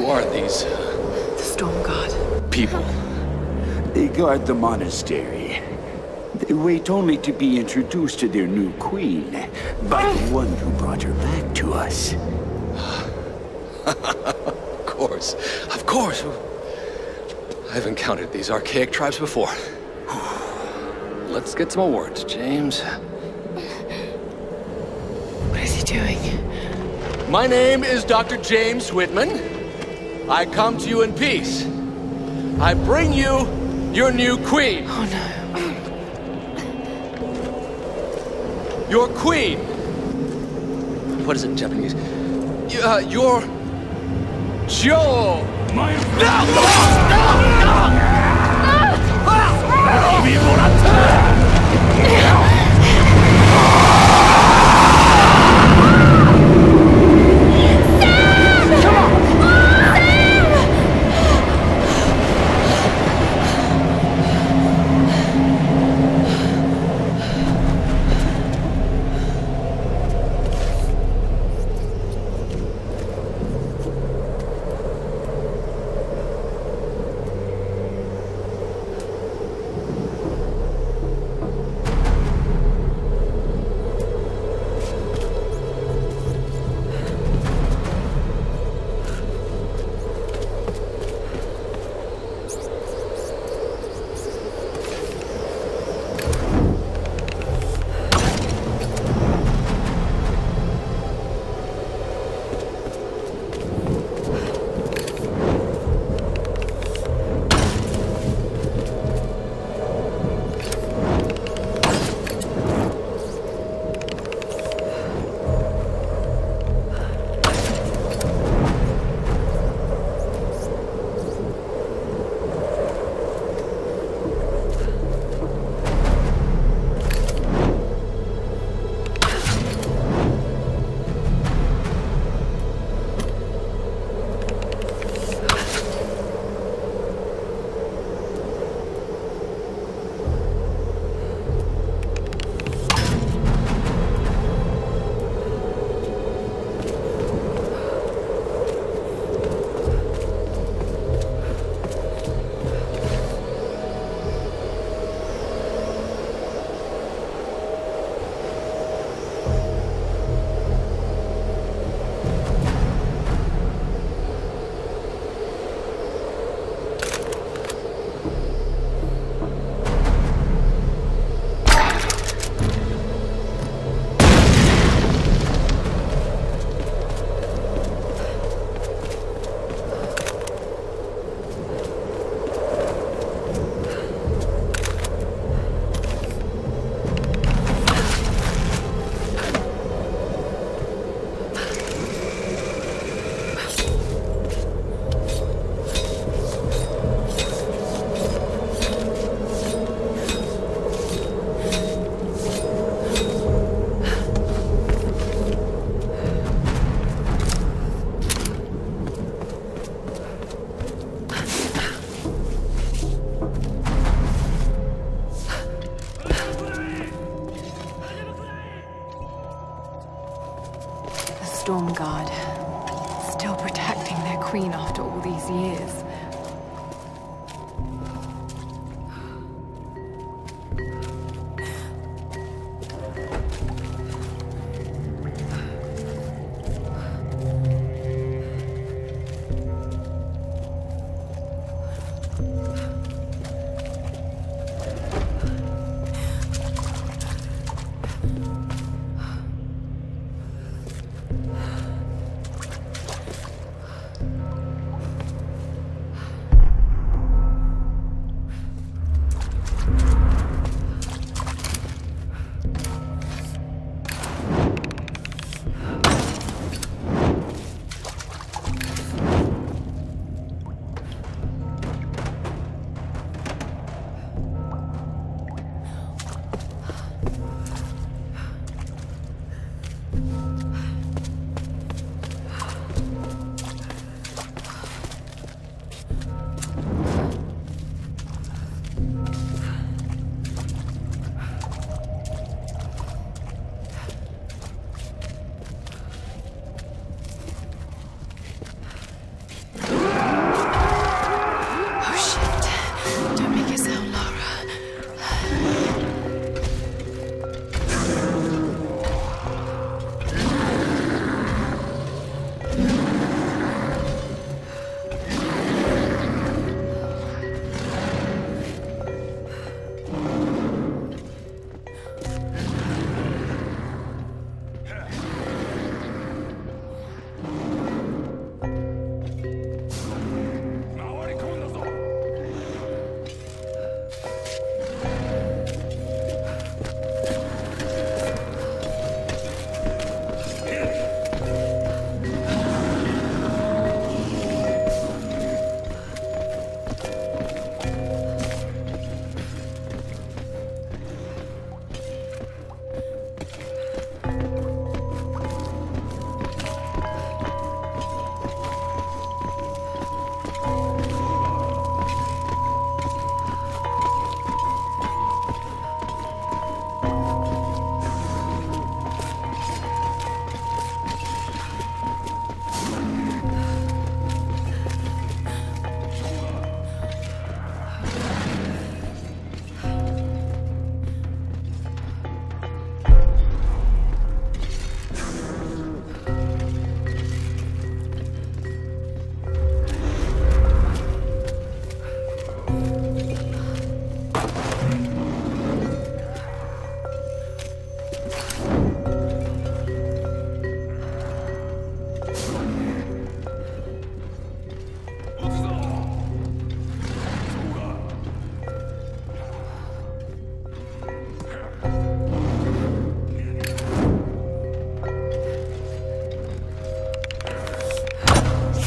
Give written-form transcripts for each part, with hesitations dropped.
are these The Storm Guard. people? They guard the monastery. They wait only to be introduced to their new queen by the one who brought her back to us. Of course. Of course. I've encountered these archaic tribes before. Let's get some more words, James. What is he doing? My name is Dr. James Whitman. I come to you in peace. I bring you your new queen. Oh no. Your queen. What is it in Japanese? Your... Joe. My... Storm Guard. Still protecting their queen after all these years.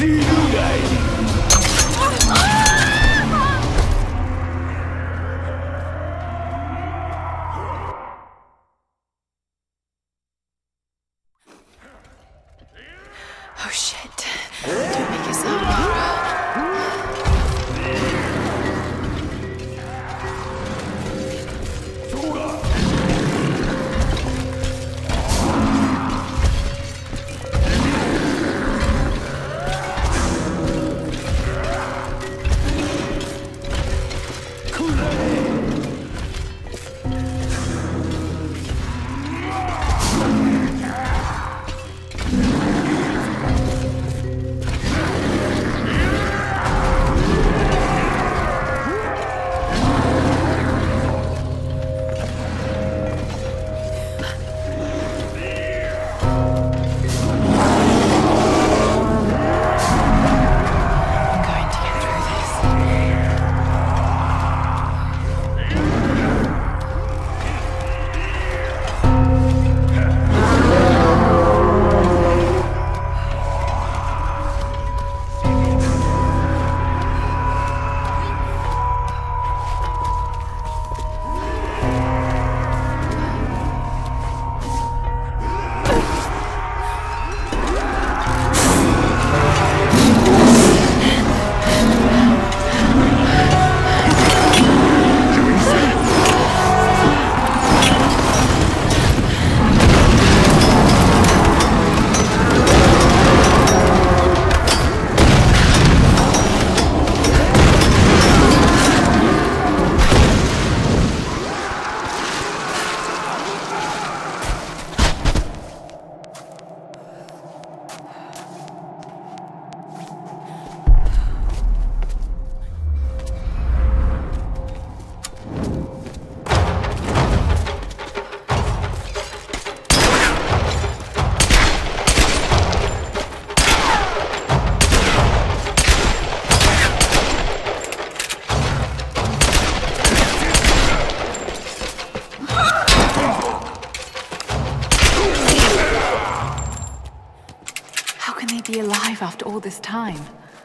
Oh shit. Don't make a sound, Laura. Be alive after all this time.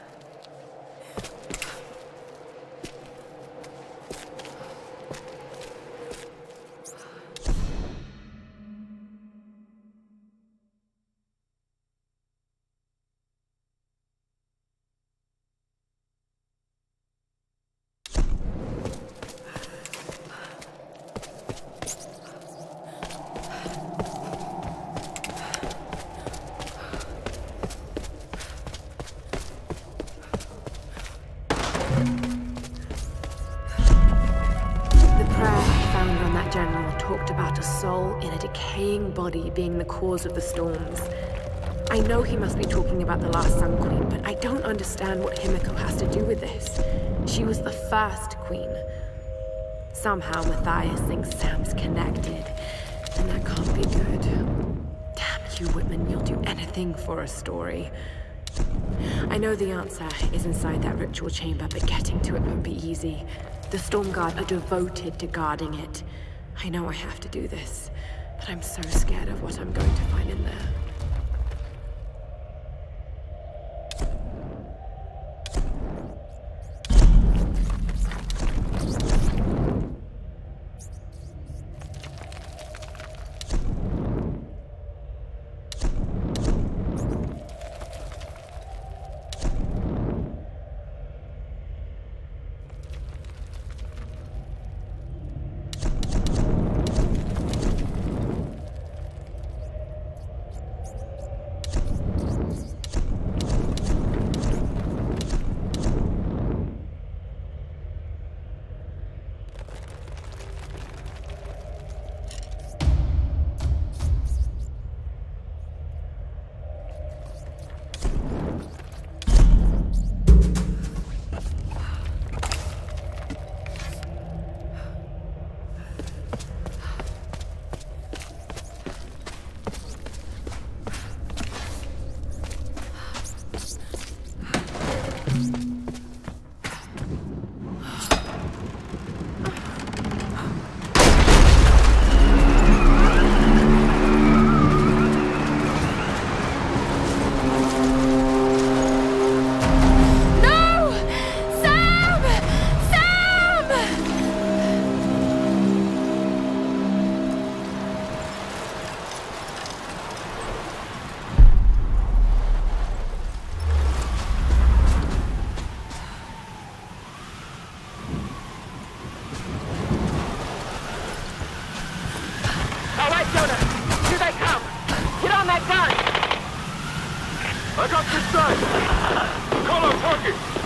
Talked about a soul in a decaying body being the cause of the storms. I know he must be talking about the last Sun Queen, but I don't understand what Himiko has to do with this. She was the first queen. Somehow Matthias thinks Sam's connected, and that can't be good. Damn you, Whitman, you'll do anything for a story. I know the answer is inside that ritual chamber, but getting to it won't be easy. The Stormguard are devoted to guarding it. I know I have to do this, but I'm so scared of what I'm going to find in there. I got this side! Call out target!